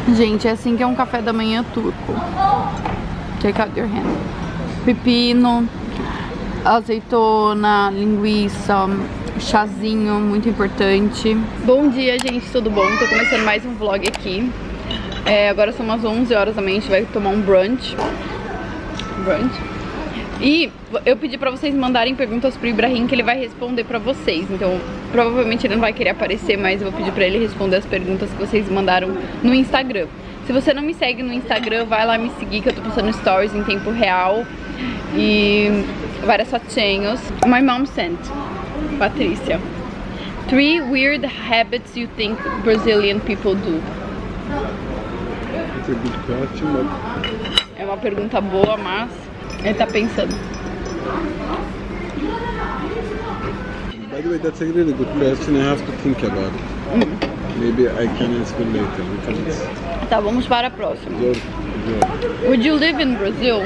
Gente, é assim que é um café da manhã turco. Take out your hand. Pepino, azeitona, linguiça, chazinho, muito importante. Bom dia, gente, tudo bom? Tô começando mais um vlog aqui. Agora são umas 11 horas da manhã, a gente vai tomar um brunch. E eu pedi pra vocês mandarem perguntas pro Ibrahim, que ele vai responder pra vocês. Então, provavelmente ele não vai querer aparecer, mas eu vou pedir pra ele responder as perguntas que vocês mandaram no Instagram. Se você não me segue no Instagram, vai lá me seguir, que eu tô postando stories em tempo real. E várias fotinhos. My mom sent, Patrícia. 3 weird habits you think Brazilian people do. It's a good question, but... É uma pergunta boa, mas ele tá pensando. By the way, that's a really good question. I have to think about it. Maybe I can answer later because it's... Tá, vamos para a próxima. Your... Would you live in Brazil?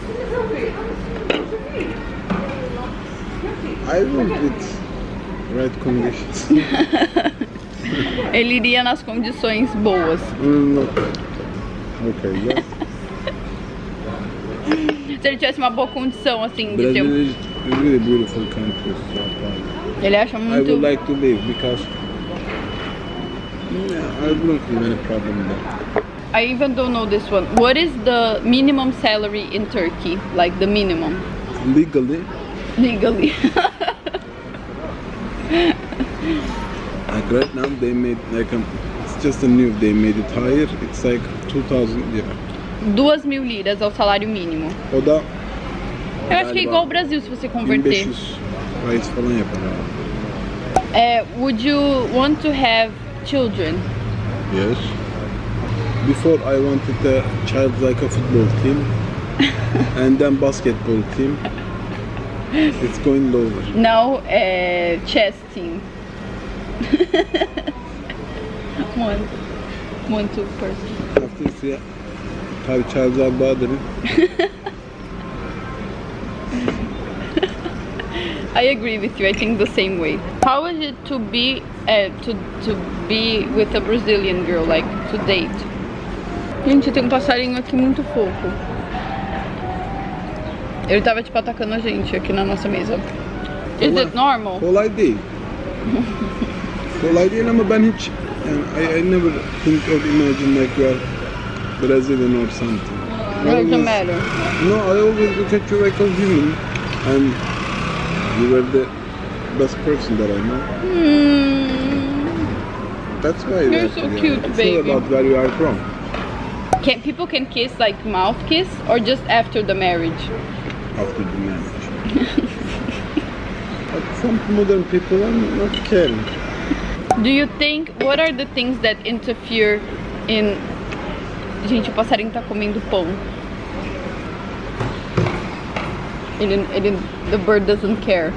I would with right conditions. Ele iria nas condições boas. Okay, yes. Se ele tivesse uma boa condição, assim, de ter... Brazil is a really beautiful country. Ele acha I muito... would like to live because I don't have any problem there. I even don't know this one. What is the minimum salary in Turkey? Like the minimum? Legally, Legally. like right now they made like it's just a new, they made it higher. It's like 2,000 lira. 2.000 liras ao salário mínimo. O da Eu acho que é igual ao Brasil, se você converter. 1500 reais falan yapar. Would you want to have children? Yes. Before I wanted a child like a football team and then basketball team. It's going lower. Now, chess team. one, two person. After this, tabii child's bothering. I agree with you. I think the same way. How is it to be to be with a Brazilian girl, like to date? Gente, tem um passarinho aqui muito fofo. Ele tava tipo atacando a gente aqui na nossa mesa. Is it normal? Kolay değil. Kolay değil ama ben hiç I never think of imagine like you are Brazilian or something. It doesn't matter. No, I always look at you like a human and you were the best person that I know. That's why You're so cute, it's baby. not about where you are from. People can kiss like mouth kiss or just after the marriage? After the marriage. But some modern people are not caring. Do you think, what are the things that interfere in... Gente, o passarinho tá comendo pão. The bird doesn't care.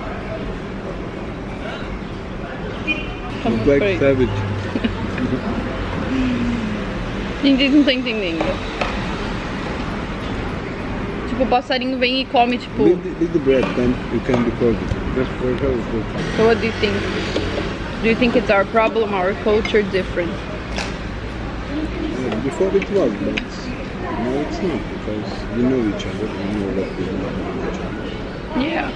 It's like savage. Gente, eles não estão entendendo. Tipo, o passarinho vem e come, tipo... Leave the bread, then you can record it. Just for her, it's good. So what do you think? Do you think it's our problem, our culture different? Yeah, before it was, but now it's not, because we know each other, we know what we love each other. Yeah.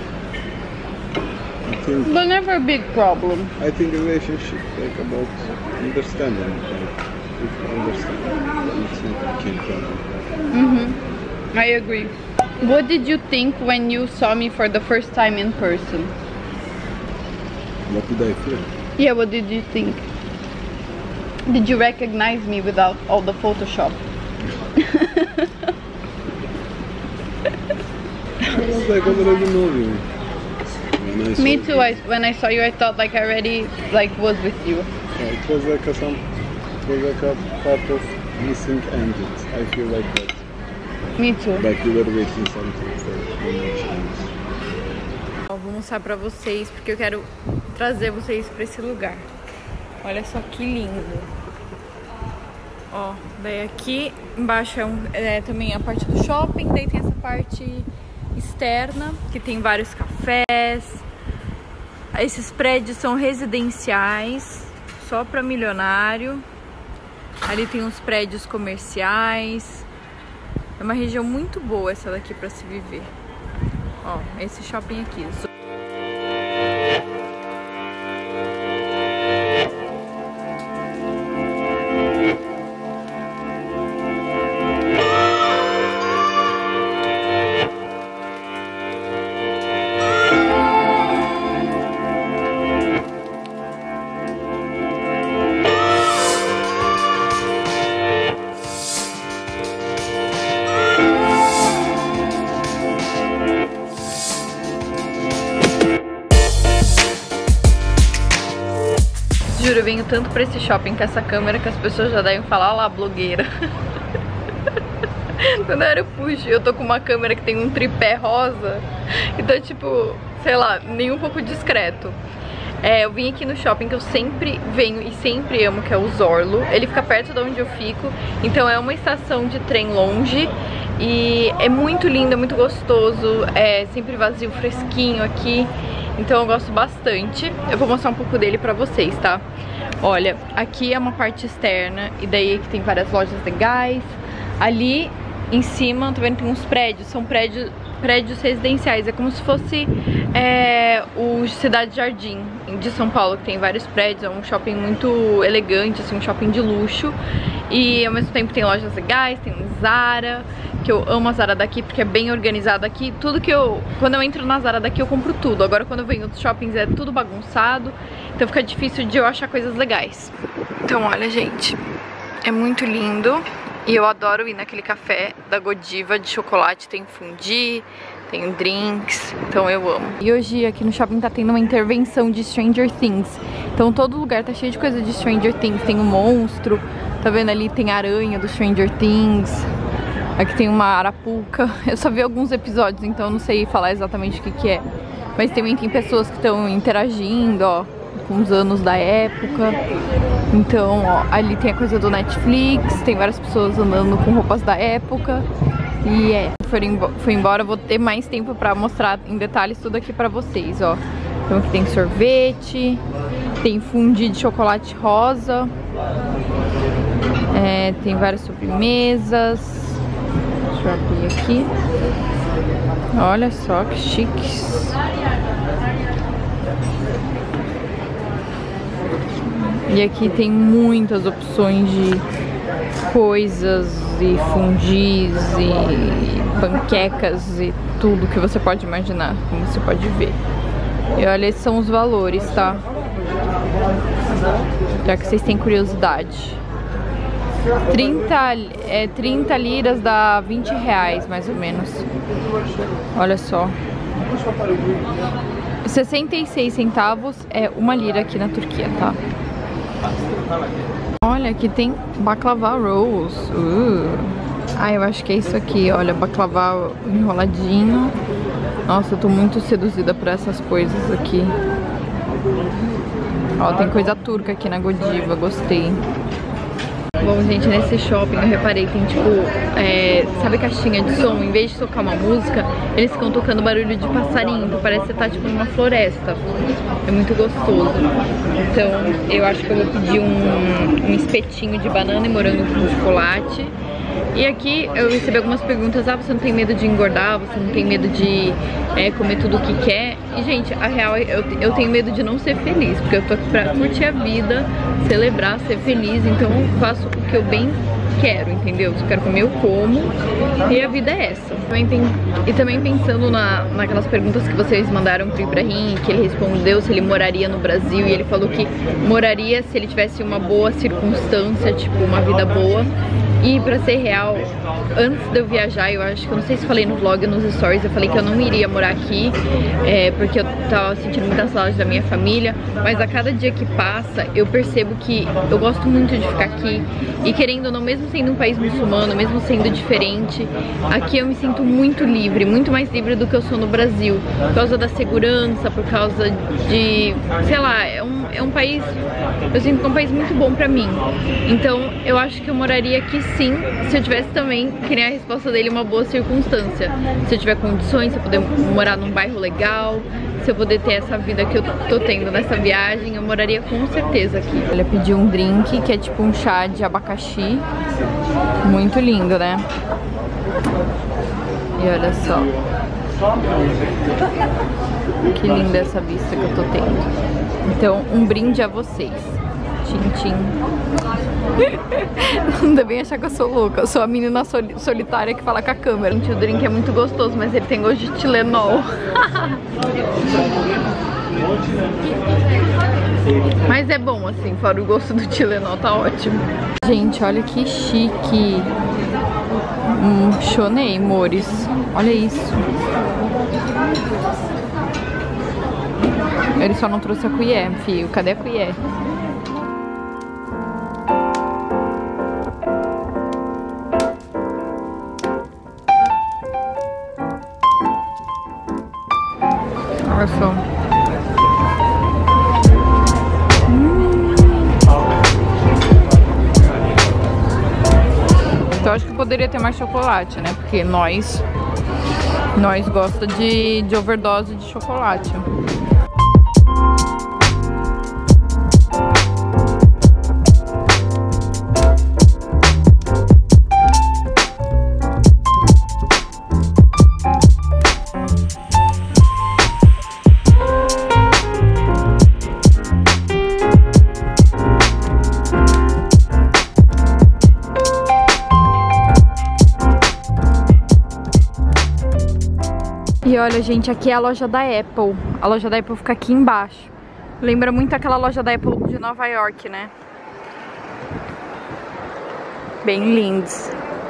I think, But never a big problem. I think relationship like about understanding. Like, if you understand, it's not a key problem. I agree. What did you think when you saw me for the first time in person? What did I feel? Yeah, what did you think? Did you recognize me without all the Photoshop? I was like, I already know you. When I saw Me too. you. When I saw you, I thought like I already was with you. Yeah, it was like a part of missing endings. I feel like that. Me too. Like you were waiting something for emotions. Vou mostrar pra vocês porque eu quero trazer vocês pra esse lugar. Olha só que lindo. Ó, daí aqui embaixo é também a parte do shopping, daí tem essa parte externa que tem vários cafés. Esses prédios são residenciais, só para milionário. Ali tem uns prédios comerciais. É uma região muito boa essa daqui pra se viver. Ó, esse shopping aqui. Juro, eu venho tanto pra esse shopping com essa câmera que as pessoas já devem falar, lá, blogueira. Quando eu puxo, eu tô com uma câmera que tem um tripé rosa. Então, tipo, sei lá, nem um pouco discreto. Eu vim aqui no shopping que eu sempre venho e sempre amo, que é o Zorlo. Ele fica perto de onde eu fico, então é uma estação de trem longe. E é muito lindo, é muito gostoso, é sempre vazio, fresquinho aqui. Então eu gosto bastante. Eu vou mostrar um pouco dele pra vocês, tá? Olha, aqui é uma parte externa e daí aqui tem várias lojas legais. Ali em cima, tá vendo, tem uns prédios, são prédios residenciais. É como se fosse o Cidade Jardim de São Paulo, que tem vários prédios. É um shopping muito elegante, assim, um shopping de luxo. E ao mesmo tempo tem lojas legais, tem Zara, que eu amo a Zara daqui porque é bem organizada aqui. Tudo que quando eu entro na Zara daqui eu compro tudo. Agora quando eu venho em outros shoppings é tudo bagunçado, então fica difícil de eu achar coisas legais. Então olha, gente, é muito lindo. E eu adoro ir naquele café da Godiva de chocolate, tem fondue, tem drinks, então eu amo. E hoje aqui no shopping tá tendo uma intervenção de Stranger Things. Então todo lugar tá cheio de coisa de Stranger Things. Tem um monstro, tá vendo ali, tem aranha do Stranger Things. Aqui tem uma arapuca. Eu só vi alguns episódios, então não sei falar exatamente o que é. Mas também tem pessoas que estão interagindo, ó, com os anos da época. Então, ó, ali tem a coisa do Netflix, tem várias pessoas andando com roupas da época. E foi embora, vou ter mais tempo pra mostrar em detalhes tudo aqui pra vocês, ó. Então aqui tem sorvete, tem fondue de chocolate rosa, tem várias sobremesas. Deixa eu abrir aqui. Olha só que chiques. E aqui tem muitas opções de coisas e fundies e panquecas e tudo que você pode imaginar, como você pode ver. E olha, esses são os valores, tá? Já que vocês têm curiosidade. 30 liras dá 20 reais, mais ou menos. Olha só. 66 centavos é 1 lira aqui na Turquia, tá? Olha, aqui tem baklava rolls. Eu acho que é isso aqui, olha, baklava enroladinho. Nossa, eu tô muito seduzida por essas coisas aqui. Ó, tem coisa turca aqui na Godiva, gostei. Bom, gente, nesse shopping eu reparei, tem tipo, sabe caixinha de som? Em vez de tocar uma música, eles ficam tocando barulho de passarinho, então parece que você tá tipo numa floresta. É muito gostoso. Então eu acho que eu vou pedir um espetinho de banana e morango com chocolate. E aqui eu recebi algumas perguntas, você não tem medo de engordar, você não tem medo de comer tudo o que quer? E gente, a real é eu tenho medo de não ser feliz, porque eu tô aqui pra curtir a vida, celebrar, ser feliz, então eu faço o que eu bem quero, entendeu? Se eu quero comer, eu como, e a vida é essa. E também pensando naquelas perguntas que vocês mandaram pro Ibrahim, que ele respondeu se ele moraria no Brasil, e ele falou que moraria se ele tivesse uma boa circunstância, tipo uma vida boa. E pra ser real, antes de eu viajar, eu acho que eu não sei se falei no vlog, nos stories, eu falei que eu não iria morar aqui, porque eu tava sentindo muita saudade da minha família, mas a cada dia que passa, eu percebo que eu gosto muito de ficar aqui, e querendo ou não, mesmo sendo um país muçulmano, mesmo sendo diferente, aqui eu me sinto muito livre, muito mais livre do que eu sou no Brasil, por causa da segurança, por causa de, sei lá, é um país, eu sinto que é um país muito bom pra mim, então eu acho que eu moraria aqui sim, se eu tivesse também, que nem a resposta dele, uma boa circunstância. Se eu tiver condições, se eu puder morar num bairro legal, se eu poder ter essa vida que eu tô tendo nessa viagem, eu moraria com certeza aqui. Ele pediu um drink que é tipo um chá de abacaxi. Muito lindo, né? E olha só. Que linda essa vista que eu tô tendo. Então, um brinde a vocês. Tchim, tchim. Não devem achar que eu sou louca. Eu sou a menina solitária que fala com a câmera. Gente, o drink é muito gostoso, mas ele tem gosto de Tilenol. Mas é bom assim, fora o gosto do Tilenol, tá ótimo. Gente, olha que chique. Chonei, amores. Olha isso. Ele só não trouxe a colher, filho. Cadê a colher? Olha só. Então acho que poderia ter mais chocolate, né? Porque nós gosta de overdose de chocolate. E olha, gente, aqui é a loja da Apple. A loja da Apple fica aqui embaixo. Lembra muito aquela loja da Apple de Nova York, né? Bem lindos.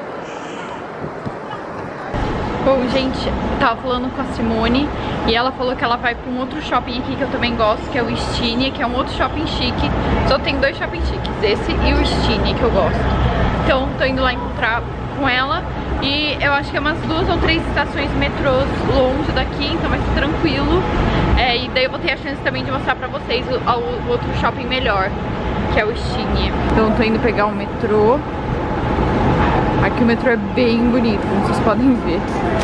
Bom, gente, eu tava falando com a Simone e ela falou que ela vai pra um outro shopping aqui que eu também gosto, que é o Stine, que é um outro shopping chique. Só tem dois shopping chiques, esse e o Stine, que eu gosto. Então, tô indo lá encontrar com ela. E eu acho que é umas 2 ou 3 estações de metrôs longe daqui, então vai ser tranquilo. E daí eu vou ter a chance também de mostrar pra vocês o outro shopping melhor, que é o Stine. Então eu tô indo pegar o metrô. Aqui o metrô é bem bonito, como vocês podem ver.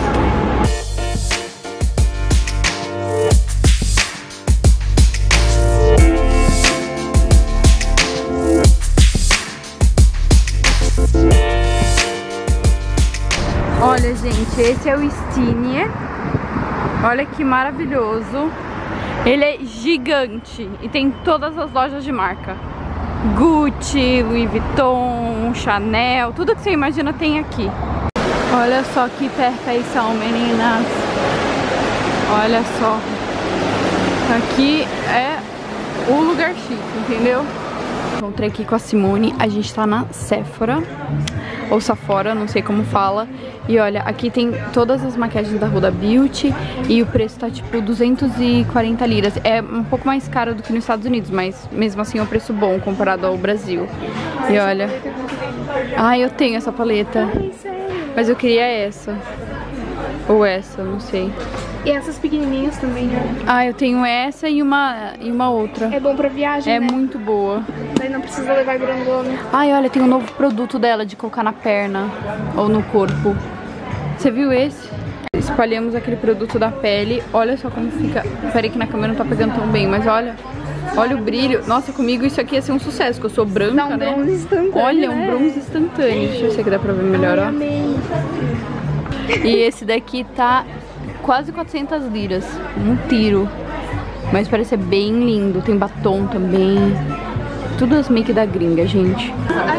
Olha, gente, esse é o Stine. Olha que maravilhoso. Ele é gigante e tem todas as lojas de marca. Gucci, Louis Vuitton, Chanel, tudo que você imagina tem aqui. Olha só que perfeição, meninas. Olha só. Aqui é o lugar chique, entendeu? Encontrei aqui com a Simone. A gente tá na Sephora ou Sephora, não sei como fala. E olha, aqui tem todas as maquiagens da Huda Beauty e o preço tá tipo 240 liras. É um pouco mais caro do que nos Estados Unidos, mas mesmo assim é um preço bom comparado ao Brasil. E olha... eu tenho essa paleta. Mas eu queria essa. Ou essa, não sei. E essas pequenininhas também, né? Eu tenho essa e uma outra. É bom pra viagem, né? É muito boa. Daí não precisa levar grandona. Olha, tem um novo produto dela de colocar na perna ou no corpo. Você viu esse? Espalhamos aquele produto da pele. Olha só como fica. Peraí que na câmera não tá pegando tão bem, mas olha. Olha o brilho. Nossa, comigo isso aqui ia ser um sucesso, porque eu sou branca, dá um né? Bronze instantâneo, olha, um bronze instantâneo. Deixa eu ver se aqui dá pra ver melhor, ó. Amei. E esse daqui tá quase 400 liras. Um tiro. Mas parece ser bem lindo. Tem batom também. Tudo as make da gringa, gente.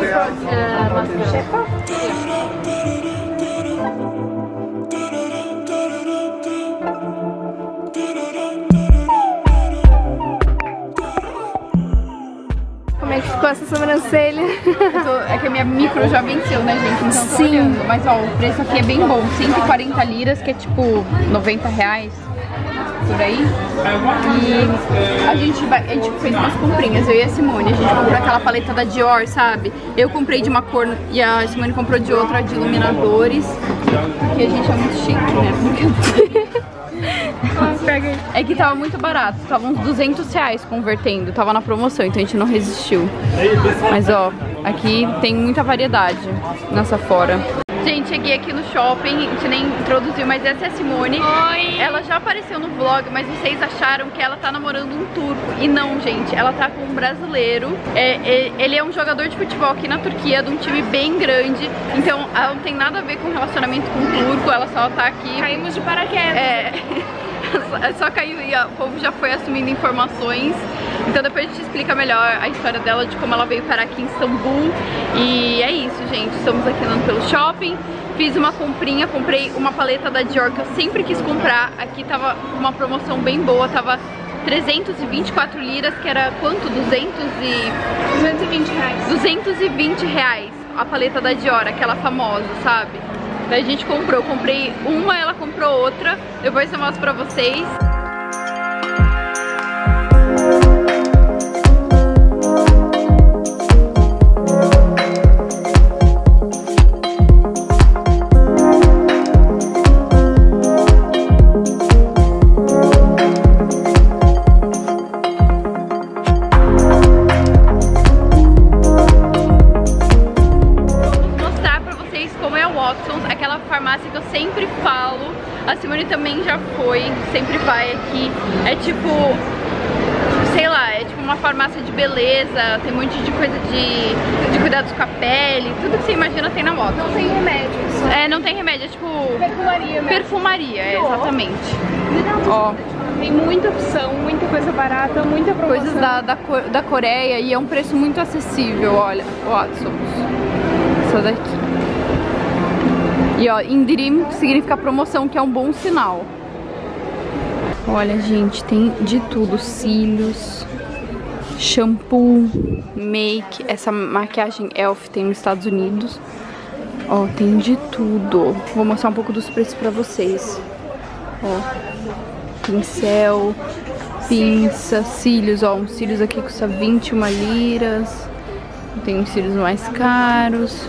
Como é que ficou essa sobrancelha? É que a minha micro já venceu, né, gente? Então tô olhando. Mas ó, o preço aqui é bem bom. 140 liras, que é tipo 90 reais. Por aí. E a gente fez umas comprinhas, eu e a Simone. A gente comprou aquela paleta da Dior, sabe? Eu comprei de uma cor e a Simone comprou de outra, de iluminadores. Porque a gente é muito chique, né? É que tava muito barato, tava uns 200 reais convertendo, tava na promoção, então a gente não resistiu. Mas ó, aqui tem muita variedade nessa fora. Gente, cheguei aqui no shopping, a gente nem introduziu, mas essa é a Simone. Oi! Ela já apareceu no vlog, mas vocês acharam que ela tá namorando um turco. E não, gente, ela tá com um brasileiro. Ele é um jogador de futebol aqui na Turquia, de um time bem grande. Então ela não tem nada a ver com relacionamento com o turco, ela só tá aqui... Caímos de paraquedas. Só caiu e o povo já foi assumindo informações. Então depois a gente explica melhor a história dela, de como ela veio parar aqui em Istambul. E é isso, gente, estamos aqui andando pelo shopping. Fiz uma comprinha, comprei uma paleta da Dior que eu sempre quis comprar. Aqui tava uma promoção bem boa, tava 324 liras, que era quanto? 220 reais. 220 reais a paleta da Dior, aquela famosa, sabe? Daí a gente comprou, eu comprei uma, ela comprou outra. Depois eu mostro pra vocês. Aquela farmácia que eu sempre falo, a Simone também já foi, sempre vai aqui. É tipo, sei lá, é tipo uma farmácia de beleza, tem um monte de coisa de cuidados com a pele, tudo que você imagina tem na Watsons. Não tem remédio. Não tem remédio, é tipo... Perfumaria mesmo. Perfumaria, exatamente. Ó, tem muita opção, muita coisa barata, muita promoção. Coisas da Coreia e é um preço muito acessível, olha, Watsons. Essa daqui. E ó, indirim significa promoção, que é um bom sinal. Olha, gente, tem de tudo. Cílios, shampoo, make. Essa maquiagem Elf tem nos Estados Unidos. Ó, tem de tudo. Vou mostrar um pouco dos preços pra vocês. Ó, pincel, pinça, cílios. Ó, uns cílios aqui custa 21 liras. Tem uns cílios mais caros.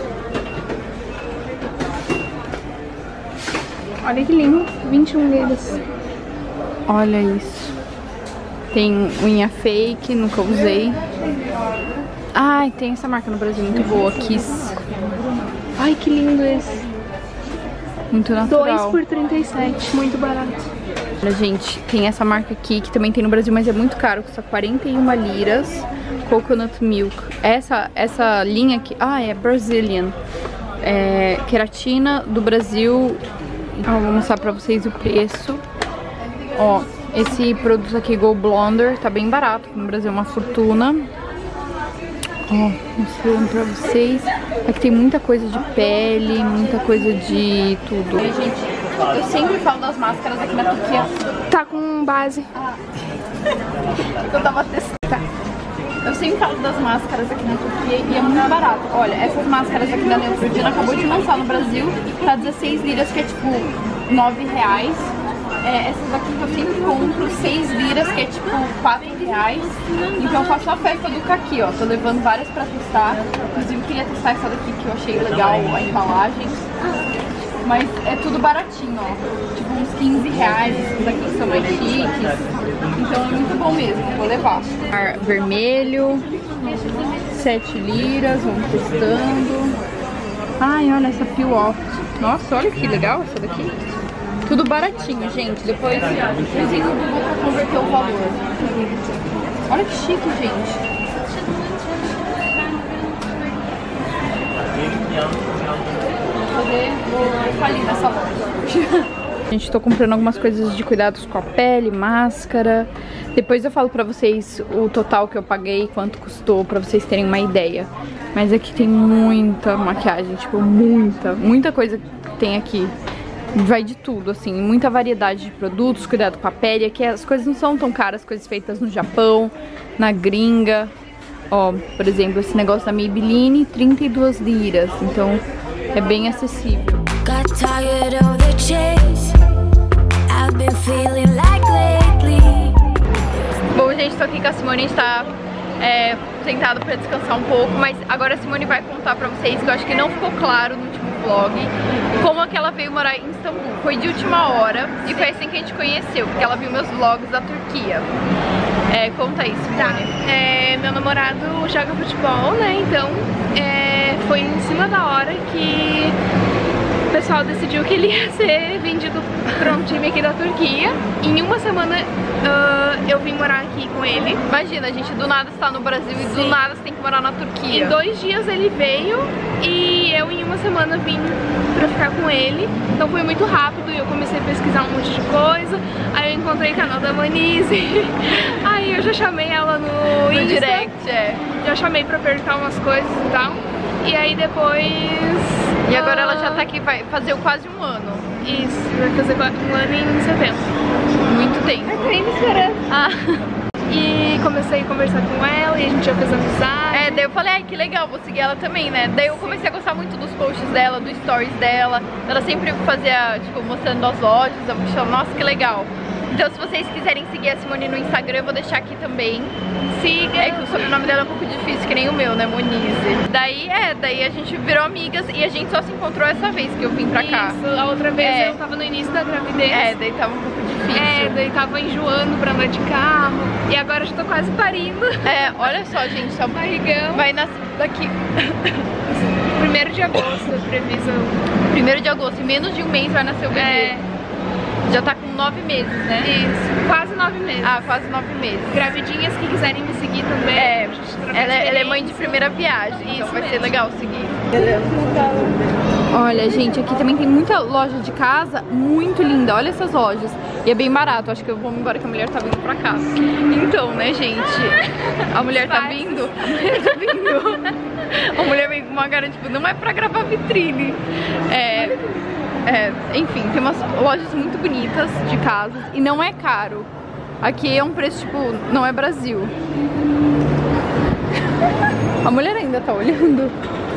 Olha que lindo, 21 liras. Olha isso. Tem unha fake, nunca usei. Ai, tem essa marca no Brasil muito boa, Kiss. Ai, que lindo esse. Muito natural. 2 por 37, muito barato. Olha, gente, tem essa marca aqui, que também tem no Brasil, mas é muito caro, custa 41 liras. Coconut Milk. Essa linha aqui, é Brazilian. É queratina do Brasil. Vou mostrar pra vocês o preço. Ó, esse produto aqui, Go Blonder, tá bem barato. No Brasil é uma fortuna. Ó, mostrando pra vocês. Aqui tem muita coisa de pele, muita coisa de tudo. E, gente, eu sempre falo das máscaras aqui na Turquia. Tá com base. Eu tava testando. Eu sempre falo das máscaras aqui na Turquia e é muito barato. Olha, essas máscaras aqui da Neutrogena acabou de lançar no Brasil, tá 16 liras, que é tipo 9 reais. Essas aqui que eu sempre compro, 6 liras, que é tipo 4 reais. Então eu faço a festa do caqui, ó. Tô levando várias pra testar. Inclusive eu queria testar essa daqui que eu achei legal, a embalagem. Mas é tudo baratinho, ó. Tipo uns 15 reais, esses daqui são mais chiques. Então é muito bom mesmo, vou levar. Vermelho, 7 liras, vamos testando. Ai, olha essa Peel Off. Nossa, olha que legal essa daqui. Tudo baratinho, gente. Depois eu usei no Google pra converter o valor. Olha que chique, gente. Vou falir nessa loja. Gente, tô comprando algumas coisas de cuidados com a pele, máscara. Depois eu falo pra vocês o total que eu paguei, quanto custou, pra vocês terem uma ideia. Mas aqui tem muita maquiagem, tipo, muita coisa que tem aqui. Vai de tudo, assim, muita variedade de produtos, cuidado com a pele. Aqui as coisas não são tão caras, coisas feitas no Japão, na gringa. Ó, por exemplo, esse negócio da Maybelline, 32 liras, então é bem acessível. Bom, gente, tô aqui com a Simone, a gente tá sentado pra descansar um pouco, mas agora a Simone vai contar pra vocês, que eu acho que não ficou claro no último vlog, como é que ela veio morar em Istambul. Foi de última hora e foi assim que a gente conheceu, porque ela viu meus vlogs da Turquia. Conta isso, Simone. Tá. Meu namorado joga futebol, né, então foi em cima da hora que pessoal decidiu que ele ia ser vendido para um time aqui da Turquia. Em uma semana eu vim morar aqui com ele. Imagina, a gente do nada está no Brasil e do nada você tem que morar na Turquia. Em 2 dias ele veio e eu em uma semana vim pra ficar com ele. Então foi muito rápido e eu comecei a pesquisar um monte de coisa. Aí eu encontrei o canal da Monize. Aí eu já chamei ela no Insta, direct, já chamei pra perguntar umas coisas e tal. E aí depois... E agora ela já tá aqui, vai fazer quase 1 ano. Isso, vai fazer 1 ano em setembro. Muito tempo. Ai, tô indo esperando. E comecei a conversar com ela e a gente já fez amizade. Daí eu falei, ai, que legal, vou seguir ela também, né? Daí eu comecei a gostar muito dos posts dela, dos stories dela. Ela sempre fazia, tipo, mostrando as lojas, eu falei, nossa, que legal. Então se vocês quiserem seguir a Simone no Instagram, eu vou deixar aqui também. Siga. É que o sobrenome dela é um pouco difícil, que nem o meu, né? Monize. Daí a gente virou amigas e a gente só se encontrou essa vez que eu vim pra cá. Isso, a outra vez eu tava no início da gravidez. Daí tava um pouco difícil. Daí tava enjoando pra andar de carro. E agora eu já tô quase parindo. Olha só, gente, tá barrigão. Vai nascer daqui. 1º de agosto, previsão. 1º de agosto, em menos de 1 mês vai nascer o bebê. Já tá com 9 meses, né? Isso, quase 9 meses. Quase 9 meses. Gravidinhas que quiserem me seguir também. Ela é mãe de primeira viagem, isso então vai mesmo. ser legal seguir. Olha, gente, aqui também tem muita loja de casa muito linda. Olha essas lojas. E é bem barato. Acho que eu vou embora que a mulher tá vindo pra cá. Então, né, gente? A mulher tá vindo. A mulher vem com uma cara, tipo, não é pra gravar vitrine. Enfim, tem umas lojas muito bonitas de casas e não é caro. Aqui é um preço, tipo, não é Brasil. A mulher ainda tá olhando.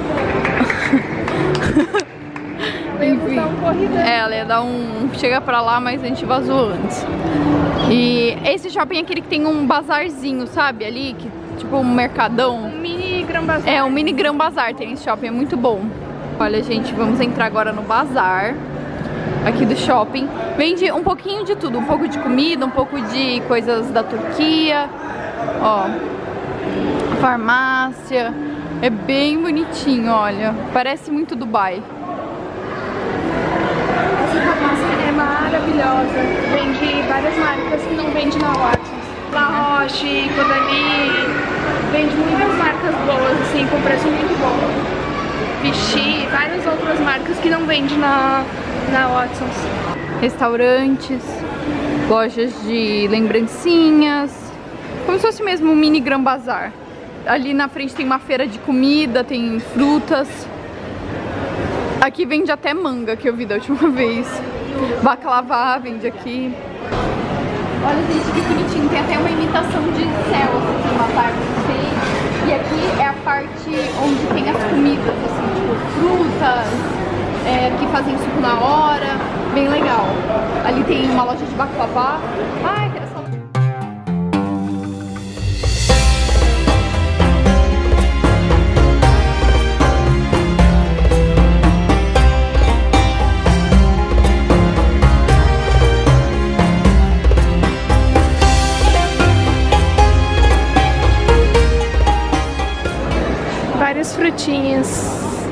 Enfim, ela ia dar um... Chega pra lá, mas a gente vazou antes. E esse shopping é aquele que tem um bazarzinho, sabe? Ali, que, tipo um mercadão. Um mini Gran Bazar. Um mini Gran Bazar tem esse shopping, é muito bom. Olha, gente, vamos entrar agora no bazar aqui do shopping. Vende um pouquinho de tudo, um pouco de comida, um pouco de coisas da Turquia. Ó, farmácia. É bem bonitinho, olha. Parece muito Dubai. Essa farmácia é maravilhosa. Vende várias marcas que não vende na Watsons. La Roche, Caudalie. Vende muitas marcas boas, assim, com preço muito bom. Vichy, várias outras marcas que não vende na Watsons. Restaurantes, lojas de lembrancinhas, como se fosse mesmo um mini Gran Bazar. Ali na frente tem uma feira de comida, tem frutas. Aqui vende até manga, que eu vi da última vez. Baklava vende aqui. Olha, gente, que bonitinho. Tem até uma imitação de céu, assim, uma parte que tem. E aqui é a parte onde tem as comidas, assim, tipo frutas, que fazem suco na hora. Bem legal. Ali tem uma loja de baklava. Ai, que essa... Várias frutinhas.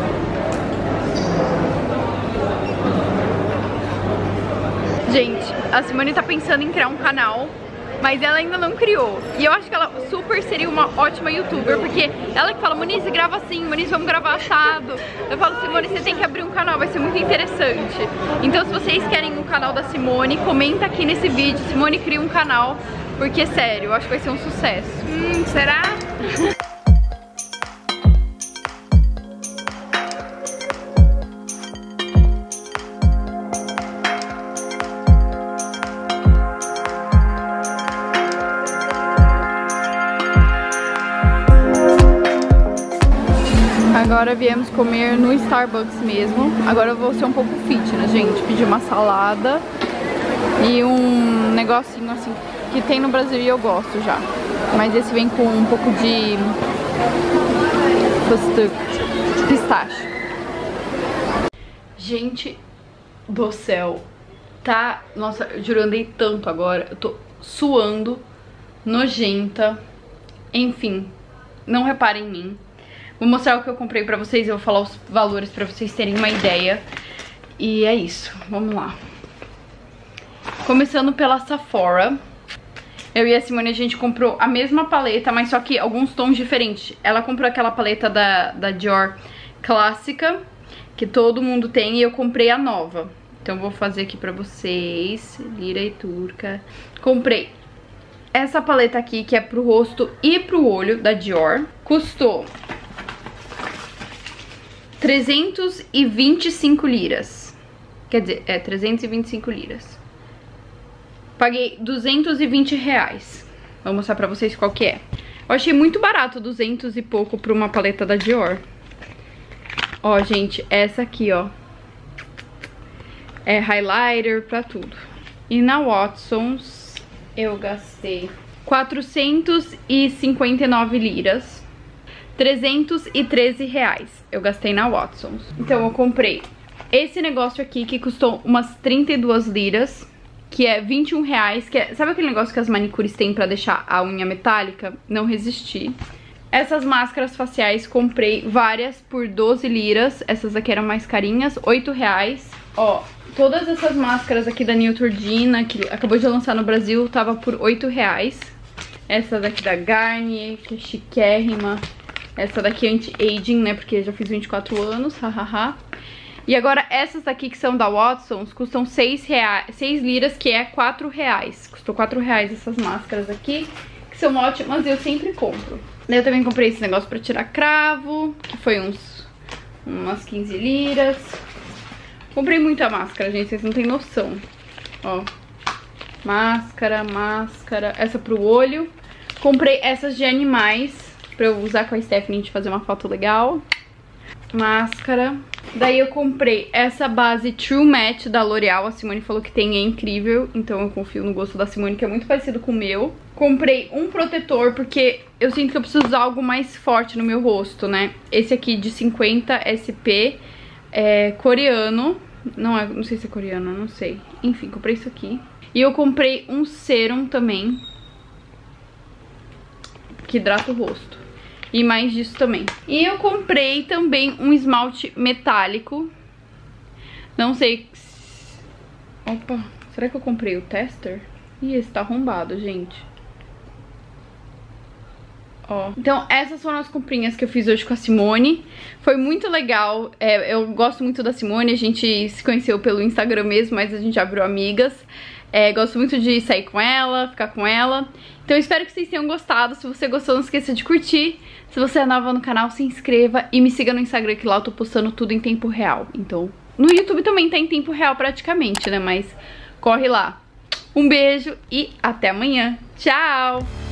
Gente, a Simone tá pensando em criar um canal, mas ela ainda não criou. E eu acho que ela super seria uma ótima youtuber, porque ela que fala, Monize, grava assim, Monize, vamos gravar assado. Eu falo, Simone, você tem que abrir um canal, vai ser muito interessante. Então se vocês querem o canal da Simone, comenta aqui nesse vídeo, Simone cria um canal, porque sério, eu acho que vai ser um sucesso. Será? Agora viemos comer no Starbucks mesmo. Agora eu vou ser um pouco fitness, gente. Pedi uma salada e um negocinho assim que tem no Brasil e eu gosto já. Mas esse vem com um pouco de pistache. Gente do céu, tá? Nossa, eu juro, andei tanto agora. Eu tô suando, nojenta. Enfim, não reparem em mim. Vou mostrar o que eu comprei pra vocês, eu vou falar os valores pra vocês terem uma ideia. E é isso, vamos lá. Começando pela Sephora. Eu e a Simone, a gente comprou a mesma paleta, mas só que alguns tons diferentes. Ela comprou aquela paleta da Dior clássica, que todo mundo tem, e eu comprei a nova. Então eu vou fazer aqui pra vocês. Lira e turca. Comprei essa paleta aqui, que é pro rosto e pro olho, da Dior. Custou 325 liras. Quer dizer, 325 liras. Paguei 220 reais. Vou mostrar pra vocês qual que é. Eu achei muito barato, 200 e pouco pra uma paleta da Dior. Ó, gente, essa aqui, ó. É highlighter pra tudo. E na Watsons eu gastei 459 liras. 313 reais eu gastei na Watsons. Então eu comprei esse negócio aqui que custou umas 32 liras. Que é 21 reais, que é, sabe aquele negócio que as manicures têm pra deixar a unha metálica? Não resisti. Essas máscaras faciais, comprei várias por 12 liras. Essas aqui eram mais carinhas, 8 reais. Ó, todas essas máscaras aqui da Neutrogena, que acabou de lançar no Brasil, tava por 8 reais. Essa daqui da Garnier, que é chiquérrima. Essa daqui é anti-aging, né, porque já fiz 24 anos, hahaha. E agora essas daqui que são da Watsons custam 6 liras, que é 4 reais. Custou 4 reais essas máscaras aqui, que são ótimas e eu sempre compro. Daí eu também comprei esse negócio pra tirar cravo, que foi umas 15 liras. Comprei muita máscara, gente, vocês não tem noção. Ó, máscara. Essa pro olho. Comprei essas de animais, pra eu usar com a Stephanie, a gente fazer uma foto legal. Máscara. Daí eu comprei essa base True Match da L'Oreal. A Simone falou que tem, é incrível. Então eu confio no gosto da Simone, que é muito parecido com o meu. Comprei um protetor, porque eu sinto que eu preciso usar algo mais forte no meu rosto, né? Esse aqui de 50 SP, é coreano. Não sei se é coreano, não sei. Enfim, comprei isso aqui. E eu comprei um serum também, que hidrata o rosto. E mais disso também. E eu comprei também um esmalte metálico. Não sei... Opa, será que eu comprei o tester? Ih, esse tá arrombado, gente. Ó. Então essas foram as comprinhas que eu fiz hoje com a Simone. Foi muito legal. Eu gosto muito da Simone. A gente se conheceu pelo Instagram mesmo, mas a gente já virou amigas. Gosto muito de sair com ela, ficar com ela. Então eu espero que vocês tenham gostado. Se você gostou, não esqueça de curtir. Se você é nova no canal, se inscreva e me siga no Instagram, que lá eu tô postando tudo em tempo real. Então, no YouTube também tá em tempo real praticamente, né? Mas corre lá. Um beijo e até amanhã. Tchau!